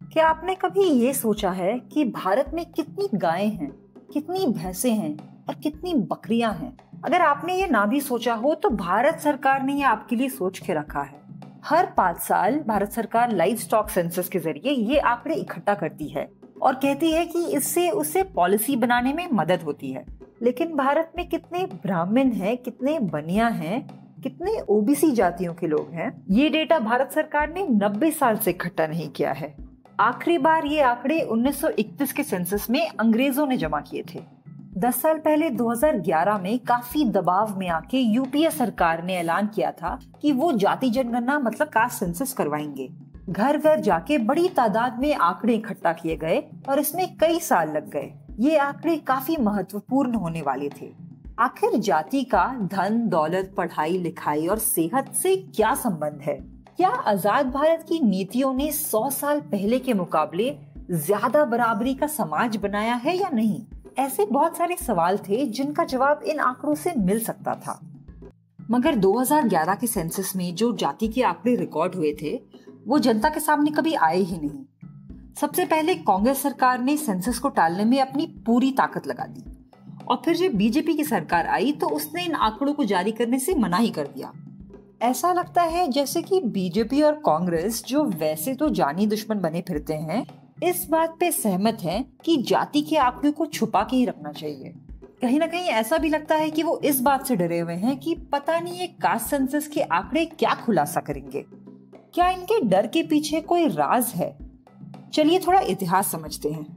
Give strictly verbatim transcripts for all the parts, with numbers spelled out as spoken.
क्या आपने कभी ये सोचा है कि भारत में कितनी गायें हैं, कितनी भैंसें हैं और कितनी बकरियां हैं? अगर आपने ये ना भी सोचा हो तो भारत सरकार ने ये आपके लिए सोच के रखा है। हर पाँच साल भारत सरकार लाइव स्टॉक सेंसस के जरिए ये आंकड़े इकट्ठा करती है और कहती है कि इससे उसे पॉलिसी बनाने में मदद होती है। लेकिन भारत में कितने ब्राह्मण हैं, कितने बनिया हैं, कितने ओबीसी जातियों के लोग हैं, ये डेटा भारत सरकार ने नब्बे साल से इकट्ठा नहीं किया है। आखिरी बार ये आंकड़े उन्नीस सौ इकतीस के सेंसस में अंग्रेजों ने जमा किए थे। दस साल पहले दो हज़ार ग्यारह में काफी दबाव में आके यूपीए सरकार ने ऐलान किया था कि वो जाति जनगणना मतलब कास्ट सेंसस करवाएंगे। घर घर जाके बड़ी तादाद में आंकड़े इकट्ठा किए गए और इसमें कई साल लग गए। ये आंकड़े काफी महत्वपूर्ण होने वाले थे। आखिर जाति का धन, दौलत, पढ़ाई लिखाई और सेहत से क्या संबंध है? क्या आजाद भारत की नीतियों ने सौ साल पहले के मुकाबले ज्यादा बराबरी का समाज बनाया है या नहीं? ऐसे बहुत सारे सवाल थे जिनका जवाब इन आंकड़ों से मिल सकता था। मगर दो हज़ार ग्यारह के सेंसस में जो जाति के आंकड़े रिकॉर्ड हुए थे वो जनता के सामने कभी आए ही नहीं। सबसे पहले कांग्रेस सरकार ने सेंसस को टालने में अपनी पूरी ताकत लगा दी और फिर जब बीजेपी की सरकार आई तो उसने इन आंकड़ों को जारी करने से मना ही कर दिया। ऐसा लगता है जैसे कि बीजेपी और कांग्रेस, जो वैसे तो जानी दुश्मन बने फिरते हैं, इस बात पे सहमत हैं कि जाति के आंकड़ों को छुपा के ही रखना चाहिए। कहीं ना कहीं ऐसा भी लगता है कि वो इस बात से डरे हुए हैं कि पता नहीं ये कास्ट सेंसस के आंकड़े क्या खुलासा करेंगे। क्या इनके डर के पीछे कोई राज है? चलिए थोड़ा इतिहास समझते हैं।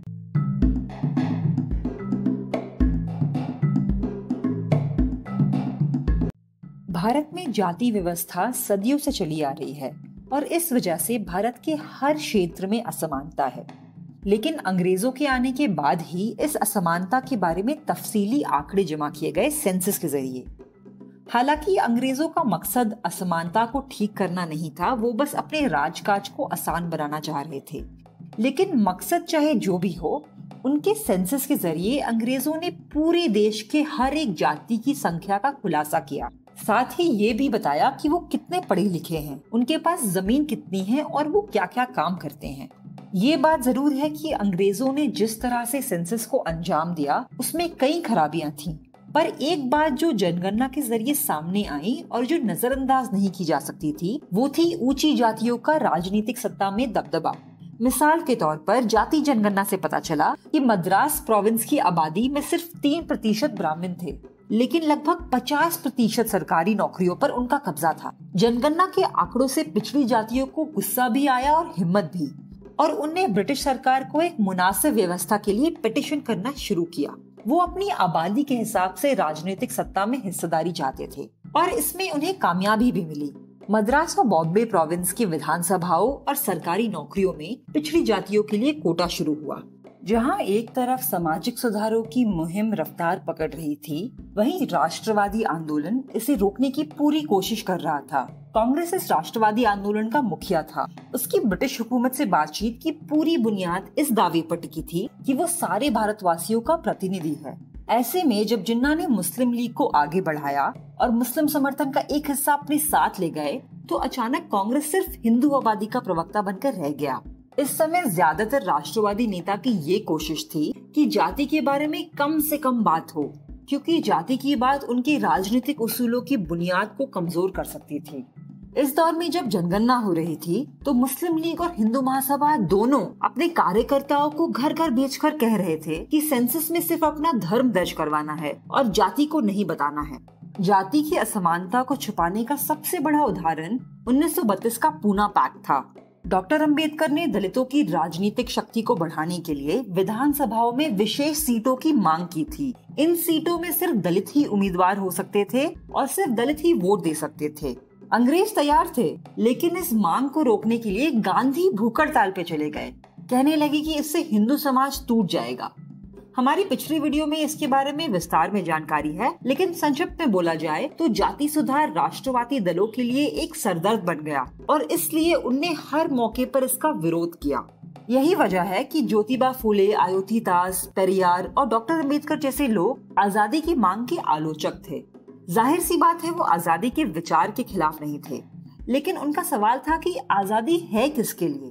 भारत में जाति व्यवस्था सदियों से चली आ रही है और इस वजह से भारत के हर क्षेत्र में असमानता है। लेकिन अंग्रेजों के आने के बाद ही इस असमानता के बारे में तफसीली आंकड़े जमा किए गए सेंसस के जरिए। हालांकि अंग्रेजों का मकसद असमानता को ठीक करना नहीं था, वो बस अपने राजकाज को आसान बनाना चाह रहे थे। लेकिन मकसद चाहे जो भी हो, उनके सेंसस के जरिए अंग्रेजों ने पूरे देश के हर एक जाति की संख्या का खुलासा किया। साथ ही ये भी बताया कि वो कितने पढ़े लिखे हैं, उनके पास जमीन कितनी है और वो क्या क्या काम करते हैं। ये बात जरूर है कि अंग्रेजों ने जिस तरह से सेंसस को अंजाम दिया उसमें कई खराबियां थीं। पर एक बात जो जनगणना के जरिए सामने आई और जो नजरअंदाज नहीं की जा सकती थी, वो थी ऊंची जातियों का राजनीतिक सत्ता में दबदबा। मिसाल के तौर पर जाति जनगणना से पता चला कि मद्रास प्रोविंस की आबादी में सिर्फ तीन प्रतिशत ब्राह्मण थे, लेकिन लगभग पचास प्रतिशत सरकारी नौकरियों पर उनका कब्जा था। जनगणना के आंकड़ों से पिछड़ी जातियों को गुस्सा भी आया और हिम्मत भी, और उनने ब्रिटिश सरकार को एक मुनासिब व्यवस्था के लिए पिटीशन करना शुरू किया। वो अपनी आबादी के हिसाब से राजनीतिक सत्ता में हिस्सेदारी चाहते थे और इसमें उन्हें कामयाबी भी मिली। मद्रास और बॉम्बे प्रोविंस की विधानसभाओं और सरकारी नौकरियों में पिछड़ी जातियों के लिए कोटा शुरू हुआ। जहां एक तरफ सामाजिक सुधारों की मुहिम रफ्तार पकड़ रही थी, वहीं राष्ट्रवादी आंदोलन इसे रोकने की पूरी कोशिश कर रहा था। कांग्रेस इस राष्ट्रवादी आंदोलन का मुखिया था। उसकी ब्रिटिश हुकूमत से बातचीत की पूरी बुनियाद इस दावे पर टिकी थी कि वो सारे भारतवासियों का प्रतिनिधि है। ऐसे में जब जिन्ना ने मुस्लिम लीग को आगे बढ़ाया और मुस्लिम समर्थन का एक हिस्सा अपने साथ ले गए, तो अचानक कांग्रेस सिर्फ हिंदू आबादी का प्रवक्ता बनकर रह गया। इस समय ज्यादातर राष्ट्रवादी नेता की ये कोशिश थी कि जाति के बारे में कम से कम बात हो, क्योंकि जाति की बात उनके राजनीतिक उसूलों की बुनियाद को कमजोर कर सकती थी। इस दौर में जब जनगणना हो रही थी तो मुस्लिम लीग और हिंदू महासभा दोनों अपने कार्यकर्ताओं को घर घर भेजकर कह रहे थे कि सेंसस में सिर्फ अपना धर्म दर्ज करवाना है और जाति को नहीं बताना है। जाति की असमानता को छुपाने का सबसे बड़ा उदाहरण उन्नीस सौ बत्तीस का पूना पैक्ट था। डॉक्टर अंबेडकर ने दलितों की राजनीतिक शक्ति को बढ़ाने के लिए विधानसभाओं में विशेष सीटों की मांग की थी। इन सीटों में सिर्फ दलित ही उम्मीदवार हो सकते थे और सिर्फ दलित ही वोट दे सकते थे। अंग्रेज तैयार थे, लेकिन इस मांग को रोकने के लिए गांधी भूख हड़ताल पे चले गए। कहने लगे कि इससे हिंदू समाज टूट जाएगा। हमारी पिछली वीडियो में इसके बारे में विस्तार में जानकारी है, लेकिन संक्षिप्त में बोला जाए तो जाति सुधार राष्ट्रवादी दलों के लिए एक सरदर्द बन गया और इसलिए उनने हर मौके पर इसका विरोध किया। यही वजह है कि ज्योतिबा फूले, अयोध्यादास, पेरियार और डॉक्टर अंबेडकर जैसे लोग आजादी की मांग के आलोचक थे। जाहिर सी बात है वो आजादी के विचार के खिलाफ नहीं थे, लेकिन उनका सवाल था कि आजादी है किसके लिए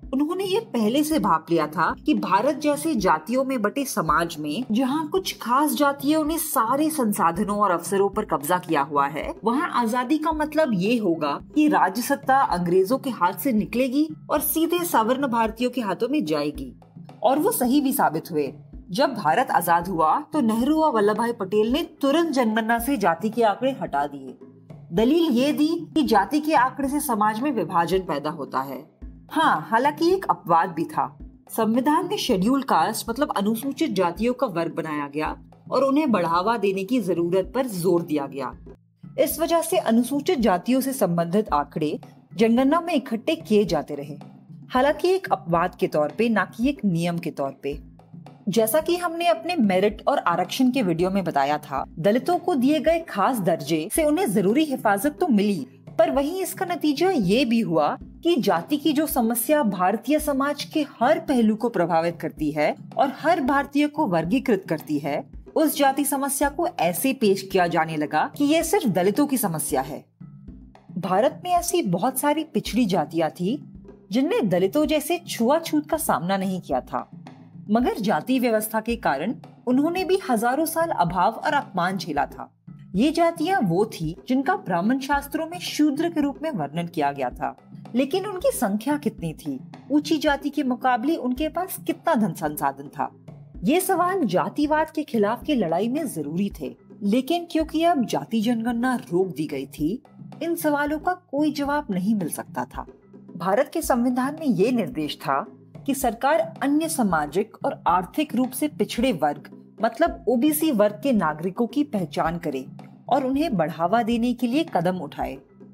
उन्होंने ये पहले से भाप लिया था कि भारत जैसे जातियों में बटे समाज में जहाँ कुछ खास जातियों ने सारे संसाधनों और अवसरों पर कब्जा किया हुआ है, वहाँ आजादी का मतलब ये होगा कि राज्य सत्ता अंग्रेजों के हाथ से निकलेगी और सीधे सवर्ण भारतीयों के हाथों में जाएगी। और वो सही भी साबित हुए। जब भारत आजाद हुआ तो नेहरू और वल्लभ भाई पटेल ने तुरंत जनगणना से जाति के आंकड़े हटा दिए। दलील ये दी कि जाति के आंकड़े से समाज में विभाजन पैदा होता है। हाँ, हालांकि एक अपवाद भी था। संविधान में शेड्यूल कास्ट मतलब अनुसूचित जातियों का वर्ग बनाया गया और उन्हें बढ़ावा देने की जरूरत पर जोर दिया गया। इस वजह से अनुसूचित जातियों से संबंधित आंकड़े जनगणना में इकट्ठे किए जाते रहे, हालांकि एक अपवाद के तौर पे, ना कि एक नियम के तौर पे। जैसा कि हमने अपने मेरिट और आरक्षण के वीडियो में बताया था, दलितों को दिए गए खास दर्जे से उन्हें जरूरी हिफाजत तो मिली, पर वहीं इसका नतीजा ये भी हुआ कि जाति की जो समस्या भारतीय समाज के हर पहलू को प्रभावित करती है और हर भारतीय को वर्गीकृत करती है, उस जाति समस्या को ऐसे पेश किया जाने लगा कि ये सिर्फ दलितों की समस्या है। भारत में ऐसी बहुत सारी पिछड़ी जातियां थी जिनने दलितों जैसे छुआछूत का सामना नहीं किया था, मगर जाति व्यवस्था के कारण उन्होंने भी हजारों साल अभाव और अपमान झेला था। ये जातियां वो थी जिनका ब्राह्मण शास्त्रों में शूद्र के रूप में वर्णन किया गया था, लेकिन उनकी संख्या कितनी थी? ऊंची जाति के मुकाबले उनके पास कितना धन संसाधन था? ये सवाल जातिवाद के खिलाफ की लड़ाई में जरूरी थे, लेकिन क्योंकि अब जाति जनगणना रोक दी गई थी, इन सवालों का कोई जवाब नहीं मिल सकता था। भारत के संविधान में ये निर्देश था कि सरकार अन्य सामाजिक और आर्थिक रूप से पिछड़े वर्ग मतलब ओबीसी वर्ग के नागरिकों की पहचान करे और उन्हें बढ़ावा देने के लिए कदम उठाए।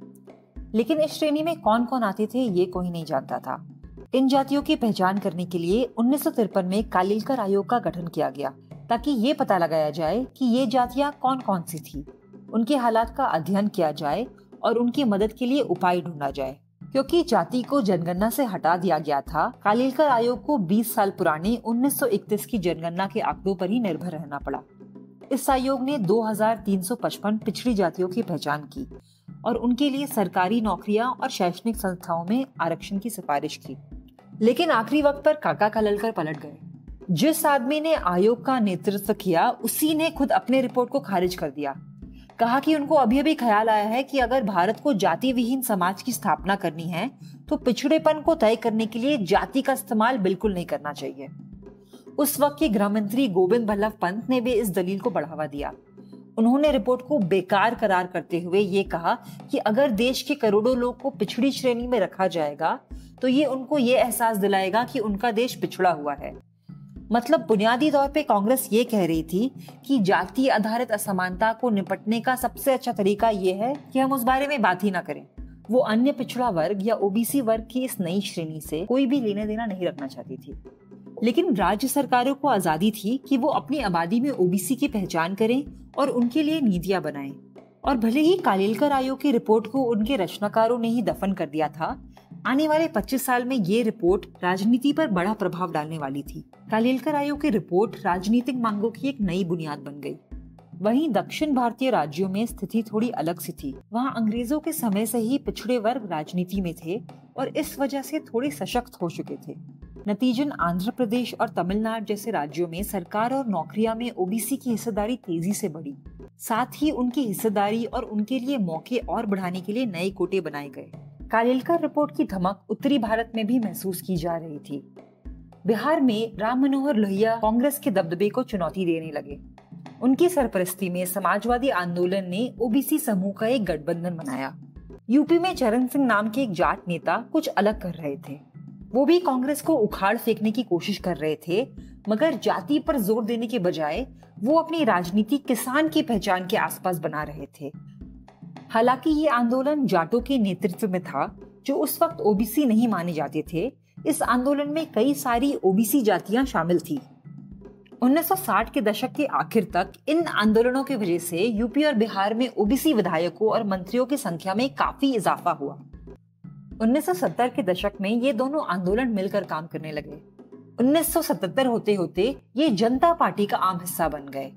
लेकिन इस श्रेणी में कौन कौन आते थे ये कोई नहीं जानता था। इन जातियों की पहचान करने के लिए उन्नीस सौ तिरपन में कालिलकर आयोग का गठन किया गया, ताकि ये पता लगाया जाए कि ये जातियां कौन कौन सी थी, उनके हालात का अध्ययन किया जाए और उनकी मदद के लिए उपाय ढूंढा जाए। क्योंकि जाति को जनगणना से हटा दिया गया था, कालिलकर आयोग को बीस साल पुराने उन्नीस सौ इकतीस की जनगणना के आंकड़ों पर ही निर्भर रहना पड़ा। इस आयोग ने दो हज़ार तीन सौ पचपन पिछड़ी जातियों की पहचान की और उनके लिए सरकारी नौकरियां और शैक्षणिक संस्थाओं में आरक्षण की सिफारिश की। लेकिन आखिरी वक्त पर काका कालिलकर पलट गए। जिस आदमी ने आयोग का नेतृत्व किया, उसी ने खुद अपने रिपोर्ट को खारिज कर दिया। कहा कि उनको अभी अभी ख्याल आया है कि अगर भारत को जाति विहीन समाज की स्थापना करनी है तो पिछड़ेपन को तय करने के लिए जाति का इस्तेमाल बिल्कुल नहीं करना चाहिए। उस वक्त के गृह मंत्री गोविंद बल्लभ पंत ने भी इस दलील को बढ़ावा दिया। उन्होंने रिपोर्ट को बेकार करार करते हुए ये कहा कि अगर देश के करोड़ों लोग को पिछड़ी श्रेणी में रखा जाएगा तो ये उनको ये एहसास दिलाएगा कि उनका देश पिछड़ा हुआ है। मतलब बुनियादी तौर पे कांग्रेस ये कह रही थी कि जाति आधारित असमानता को निपटने का सबसे अच्छा तरीका ये है कि हम उस बारे में बात ही ना करें। वो अन्य पिछड़ा वर्ग या ओबीसी वर्ग की इस नई श्रेणी से कोई भी लेने देना नहीं रखना चाहती थी। लेकिन राज्य सरकारों को आजादी थी कि वो अपनी आबादी में ओबीसी की पहचान करें और उनके लिए नीतियां बनाएं। और भले ही कालिलकर आयोग की रिपोर्ट को उनके रचनाकारों ने ही दफन कर दिया था, आने वाले पच्चीस साल में ये रिपोर्ट राजनीति पर बड़ा प्रभाव डालने वाली थी। कालिलकर आयोग की रिपोर्ट राजनीतिक मांगों की एक नई बुनियाद बन गई। वहीं दक्षिण भारतीय राज्यों में स्थिति थोड़ी अलग सी थी। वहाँ अंग्रेजों के समय से ही पिछड़े वर्ग राजनीति में थे और इस वजह से थोड़े सशक्त हो चुके थे। नतीजन आंध्र प्रदेश और तमिलनाडु जैसे राज्यों में सरकार और नौकरियां में ओबीसी की हिस्सेदारी तेजी से बढ़ी। साथ ही उनकी हिस्सेदारी और उनके लिए मौके और बढ़ाने के लिए नए कोटे बनाए गए। कालिलकर रिपोर्ट की धमक उत्तरी भारत में भी महसूस की जा रही थी। बिहार में राम मनोहर लोहिया कांग्रेस के दबदबे को चुनौती देने लगे। उनकी सरपरस्ती में समाजवादी आंदोलन ने ओबीसी समूह का एक गठबंधन बनाया। यूपी में चरण सिंह नाम के एक जाट नेता कुछ अलग कर रहे थे। वो भी कांग्रेस को उखाड़ फेंकने की कोशिश कर रहे थे, मगर जाति पर जोर देने के बजाय वो अपनी राजनीति किसान की पहचान के आसपास बना रहे थे। हालांकि ये आंदोलन जाटों के नेतृत्व में था, जो उस वक्त ओबीसी नहीं माने जाते थे। इस आंदोलन में कई सारी ओबीसी जातियां शामिल थी। उन्नीस सौ साठ के दशक के आखिर तक इन आंदोलनों की वजह से यूपी और बिहार में ओबीसी विधायकों और मंत्रियों की संख्या में काफी इजाफा हुआ। उन्नीस सौ सत्तर के दशक में ये दोनों आंदोलन मिलकर काम करने लगे। उन्नीस सौ सतहत्तर होते होते ये जनता पार्टी का आम हिस्सा बन गए।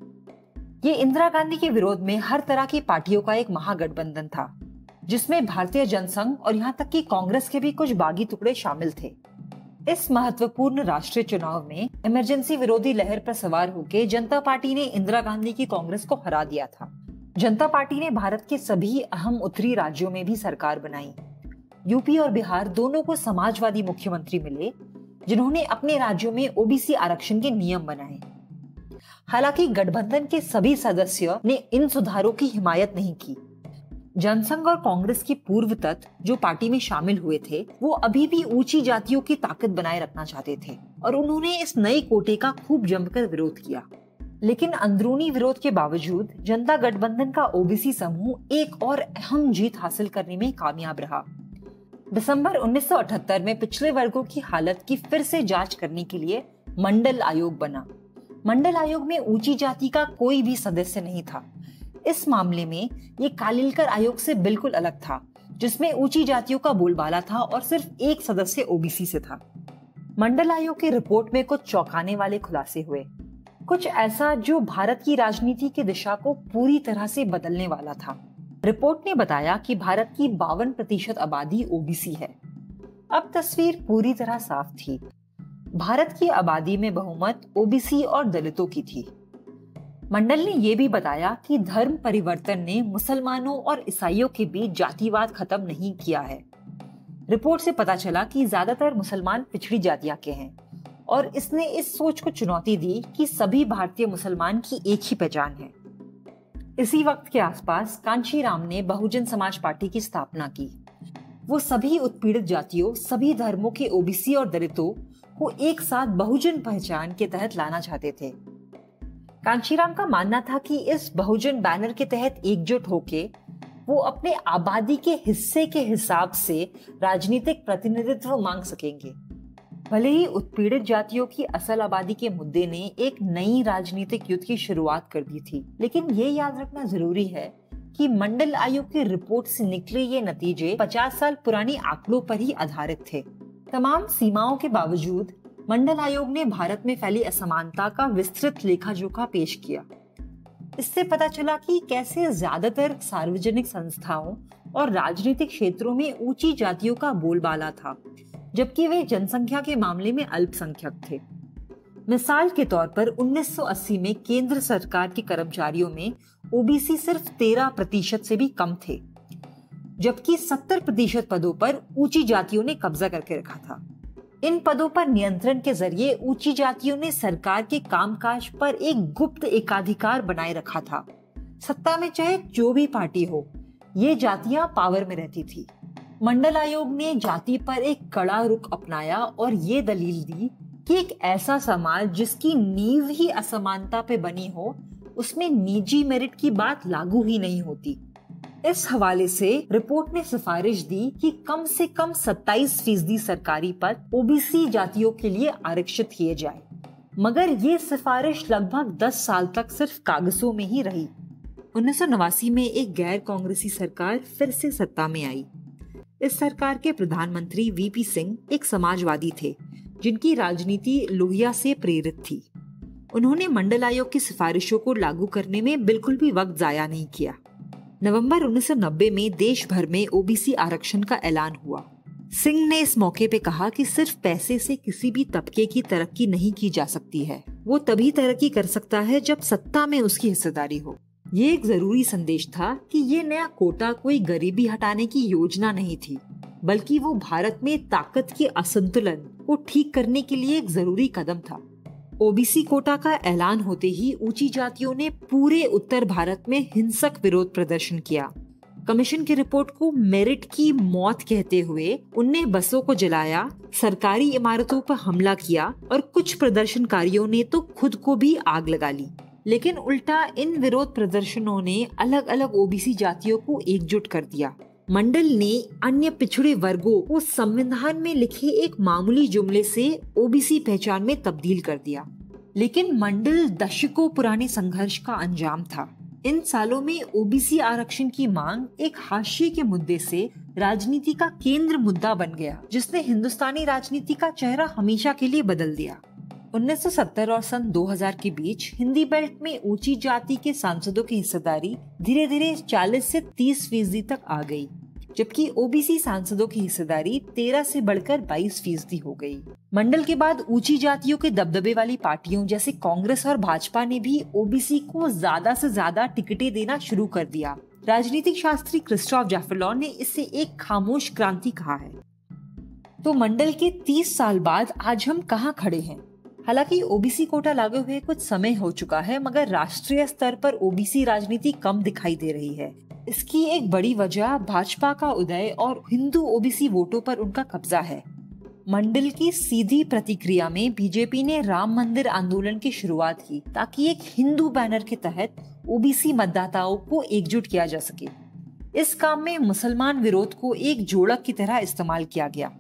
ये इंदिरा गांधी के विरोध में हर तरह की पार्टियों का एक महागठबंधन था, जिसमें भारतीय जनसंघ और यहाँ तक कि कांग्रेस के भी कुछ बागी टुकड़े शामिल थे। इस महत्वपूर्ण राष्ट्रीय चुनाव में इमरजेंसी विरोधी लहर पर सवार होकर जनता पार्टी ने इंदिरा गांधी की कांग्रेस को हरा दिया था। जनता पार्टी ने भारत के सभी अहम उत्तरी राज्यों में भी सरकार बनाई। यूपी और बिहार दोनों को समाजवादी मुख्यमंत्री मिले, जिन्होंने अपने राज्यों में ओबीसी आरक्षण के नियम बनाए। हालांकि गठबंधन के सभी सदस्यों ने इन सुधारों की हिमायत नहीं की। जनसंघ और कांग्रेस के पूर्व तत्व जो पार्टी में शामिल हुए थे, वो अभी भी ऊंची जातियों की ताकत बनाए रखना चाहते थे और उन्होंने इस नए कोटे का खूब जमकर विरोध किया। लेकिन अंदरूनी विरोध के बावजूद जनता गठबंधन का ओबीसी समूह एक और अहम जीत हासिल करने में कामयाब रहा। दिसंबर उन्नीस सौ अठहत्तर में पिछड़े वर्गों की हालत की फिर से जांच करने के लिए मंडल आयोग बना। मंडल आयोग में ऊंची जाति का कोई भी सदस्य नहीं था। इस मामले में ये कालिलकर आयोग से बिल्कुल अलग था, जिसमें ऊंची जातियों का बोलबाला था और सिर्फ एक सदस्य ओबीसी से था। मंडल आयोग की रिपोर्ट में कुछ चौंकाने वाले खुलासे हुए, कुछ ऐसा जो भारत की राजनीति की दिशा को पूरी तरह से बदलने वाला था। रिपोर्ट ने बताया कि भारत की बावन प्रतिशत आबादी ओबीसी है। अब तस्वीर पूरी तरह साफ थी। भारत की आबादी में बहुमत ओबीसी और दलितों की थी। मंडल ने यह भी बताया कि धर्म परिवर्तन ने मुसलमानों और ईसाइयों के बीच जातिवाद खत्म नहीं किया है। रिपोर्ट से पता चला कि ज्यादातर मुसलमान पिछड़ी जातियां के हैं और इसने इस सोच को चुनौती दी कि सभी भारतीय मुसलमान की एक ही पहचान है। इसी वक्त के आसपास कांशीराम ने बहुजन समाज पार्टी की स्थापना की। वो सभी उत्पीड़ित जातियों, सभी धर्मों के ओबीसी और दलितों को एक साथ बहुजन पहचान के तहत लाना चाहते थे। कांशीराम का मानना था कि इस बहुजन बैनर के तहत एकजुट होके वो अपने आबादी के हिस्से के हिसाब से राजनीतिक प्रतिनिधित्व मांग सकेंगे। भले ही उत्पीड़ित जातियों की असल आबादी के मुद्दे ने एक नई राजनीतिक युद्ध की शुरुआत कर दी थी, लेकिन ये याद रखना जरूरी है कि मंडल आयोग की रिपोर्ट से निकले ये नतीजे पचास साल पुरानी आंकड़ों पर ही आधारित थे। तमाम सीमाओं के बावजूद मंडल आयोग ने भारत में फैली असमानता का विस्तृत लेखा जोखा पेश किया। इससे पता चला कि कैसे ज्यादातर सार्वजनिक संस्थाओं और राजनीतिक क्षेत्रों में ऊंची जातियों का बोलबाला था, जबकि वे जनसंख्या के मामले में अल्पसंख्यक थे। मिसाल के तौर पर उन्नीस सौ अस्सी में केंद्र सरकार के कर्मचारियों में ओबीसी सिर्फ तेरह प्रतिशत से भी कम थे, जबकि सत्तर प्रतिशत पदों पर ऊंची जातियों ने कब्जा करके रखा था। इन पदों पर नियंत्रण के जरिए ऊंची जातियों ने सरकार के कामकाज पर एक गुप्त एकाधिकार बनाए रखा था। सत्ता में चाहे जो भी पार्टी हो, ये जातियां पावर में रहती थी। मंडल आयोग ने जाति पर एक कड़ा रुख अपनाया और ये दलील दी कि एक ऐसा समाज जिसकी नींव ही असमानता पे बनी हो, उसमें निजी मेरिट की बात लागू ही नहीं होती। इस हवाले से रिपोर्ट ने सिफारिश दी कि कम से कम सत्ताईस फीसदी सरकारी पद ओबीसी जातियों के लिए आरक्षित किए जाए, मगर ये सिफारिश लगभग दस साल तक सिर्फ कागजों में ही रही। उन्नीस सौ नवासी में एक गैर कांग्रेसी सरकार फिर से सत्ता में आई। इस सरकार के प्रधानमंत्री वीपी सिंह एक समाजवादी थे, जिनकी राजनीति लोहिया से प्रेरित थी। उन्होंने मंडल आयोग की सिफारिशों को लागू करने में बिल्कुल भी वक्त जाया नहीं किया। नवंबर उन्नीस सौ नब्बे में देश भर में ओबीसी आरक्षण का ऐलान हुआ। सिंह ने इस मौके पे कहा कि सिर्फ पैसे से किसी भी तबके की तरक्की नहीं की जा सकती है। वो तभी तरक्की कर सकता है जब सत्ता में उसकी हिस्सेदारी हो। ये एक जरूरी संदेश था कि ये नया कोटा कोई गरीबी हटाने की योजना नहीं थी, बल्कि वो भारत में ताकत के असंतुलन को ठीक करने के लिए एक जरूरी कदम था। ओबीसी कोटा का ऐलान होते ही ऊंची जातियों ने पूरे उत्तर भारत में हिंसक विरोध प्रदर्शन किया। कमीशन की रिपोर्ट को मेरिट की मौत कहते हुए उनने बसों को जलाया, सरकारी इमारतों पर हमला किया और कुछ प्रदर्शनकारियों ने तो खुद को भी आग लगा ली। लेकिन उल्टा इन विरोध प्रदर्शनों ने अलग अलग ओबीसी जातियों को एकजुट कर दिया। मंडल ने अन्य पिछड़े वर्गों को संविधान में लिखे एक मामूली जुमले से ओबीसी पहचान में तब्दील कर दिया। लेकिन मंडल दशकों पुराने संघर्ष का अंजाम था। इन सालों में ओबीसी आरक्षण की मांग एक हाशिए के मुद्दे से राजनीति का केंद्र मुद्दा बन गया, जिसने हिंदुस्तानी राजनीति का चेहरा हमेशा के लिए बदल दिया। उन्नीस सौ सत्तर और सन दो हज़ार के बीच हिंदी बेल्ट में ऊंची जाति के सांसदों की हिस्सेदारी धीरे धीरे चालीस से तीस फीसदी तक आ गई। जबकि ओबीसी सांसदों की हिस्सेदारी तेरह से बढ़कर बाईस फीसदी हो गई। मंडल के बाद ऊंची जातियों के दबदबे वाली पार्टियों जैसे कांग्रेस और भाजपा ने भी ओबीसी को ज्यादा से ज्यादा टिकटें देना शुरू कर दिया। राजनीतिक शास्त्री क्रिस्टोफ जैफरलॉ ने इसे एक खामोश क्रांति कहा है। तो मंडल के तीस साल बाद आज हम कहाँ खड़े हैं? हालांकि ओबीसी कोटा लागू हुए कुछ समय हो चुका है, मगर राष्ट्रीय स्तर पर ओबीसी राजनीति कम दिखाई दे रही है। इसकी एक बड़ी वजह भाजपा का उदय और हिंदू ओबीसी वोटों पर उनका कब्जा है। मंडल की सीधी प्रतिक्रिया में बीजेपी ने राम मंदिर आंदोलन की शुरुआत की ताकि एक हिंदू बैनर के तहत ओबीसी मतदाताओं को एकजुट किया जा सके। इस काम में मुसलमान विरोध को एक जोड़क की तरह इस्तेमाल किया गया।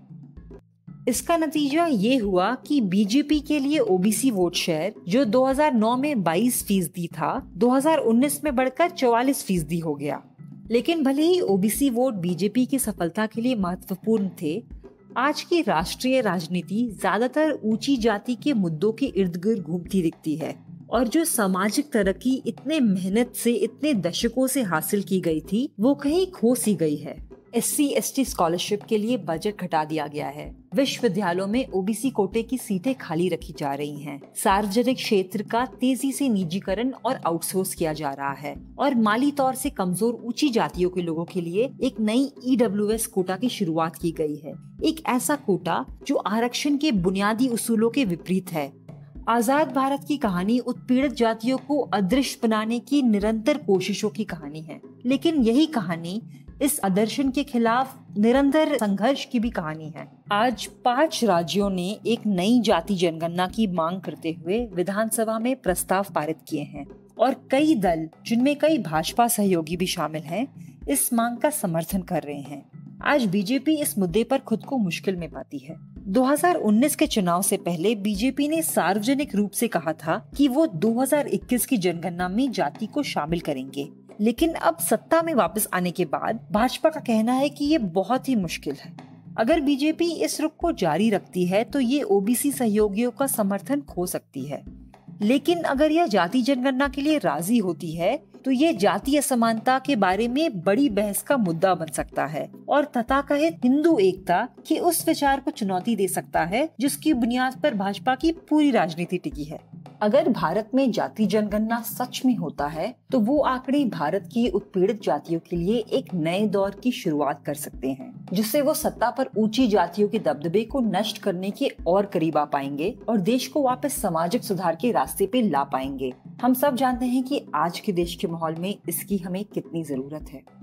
इसका नतीजा ये हुआ कि बीजेपी के लिए ओबीसी वोट शेयर जो दो हज़ार नौ में बाईस फीसदी था, दो हज़ार उन्नीस में बढ़कर चौवालीस फीसदी हो गया। लेकिन भले ही ओबीसी वोट बीजेपी की सफलता के लिए महत्वपूर्ण थे, आज की राष्ट्रीय राजनीति ज्यादातर ऊंची जाति के मुद्दों के इर्द गिर्द घूमती दिखती है और जो सामाजिक तरक्की इतने मेहनत से इतने दशकों से हासिल की गई थी वो कहीं खो सी गई है। एससी एसटी स्कॉलरशिप के लिए बजट घटा दिया गया है। विश्वविद्यालयों में ओबीसी कोटे की सीटें खाली रखी जा रही हैं। सार्वजनिक क्षेत्र का तेजी से निजीकरण और आउटसोर्स किया जा रहा है और माली तौर से कमजोर ऊंची जातियों के लोगों के लिए एक नई ईडब्ल्यूएस कोटा की शुरुआत की गई है। एक ऐसा कोटा जो आरक्षण के बुनियादी उसूलों के विपरीत है। आजाद भारत की कहानी उत्पीड़ित जातियों को अदृश्य बनाने की निरंतर कोशिशों की कहानी है, लेकिन यही कहानी इस आदर्शन के खिलाफ निरंतर संघर्ष की भी कहानी है। आज पांच राज्यों ने एक नई जाति जनगणना की मांग करते हुए विधानसभा में प्रस्ताव पारित किए हैं और कई दल, जिनमें कई भाजपा सहयोगी भी शामिल हैं, इस मांग का समर्थन कर रहे हैं। आज बीजेपी इस मुद्दे पर खुद को मुश्किल में पाती है। दो हज़ार उन्नीस के चुनाव से पहले बीजेपी ने सार्वजनिक रूप से कहा था कि वो दो हज़ार इक्कीस की जनगणना में जाति को शामिल करेंगे, लेकिन अब सत्ता में वापस आने के बाद भाजपा का कहना है कि ये बहुत ही मुश्किल है। अगर बीजेपी इस रुख को जारी रखती है तो ये ओबीसी सहयोगियों का समर्थन खो सकती है, लेकिन अगर यह जाति जनगणना के लिए राजी होती है तो ये जातीय असमानता के बारे में बड़ी बहस का मुद्दा बन सकता है और तथाकथित हिंदू एकता के उस विचार को चुनौती दे सकता है जिसकी बुनियाद पर भाजपा की पूरी राजनीति टिकी है। अगर भारत में जाति जनगणना सच में होता है तो वो आंकड़े भारत की उत्पीड़ित जातियों के लिए एक नए दौर की शुरुआत कर सकते हैं, जिससे वो सत्ता पर ऊंची जातियों के दबदबे को नष्ट करने के और करीब आ पाएंगे और देश को वापस सामाजिक सुधार के रास्ते पे ला पाएंगे। हम सब जानते हैं कि आज के देश के माहौल में इसकी हमें कितनी जरूरत है।